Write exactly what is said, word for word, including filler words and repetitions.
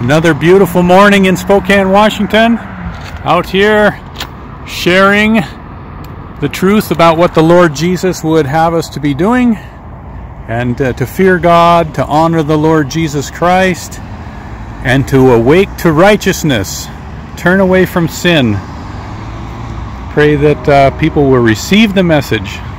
Another beautiful morning in Spokane, Washington. Out here sharing the truth about what the Lord Jesus would have us to be doing, and uh, to fear God, to honor the Lord Jesus Christ, and to awake to righteousness, turn away from sin. Pray that uh, people will receive the message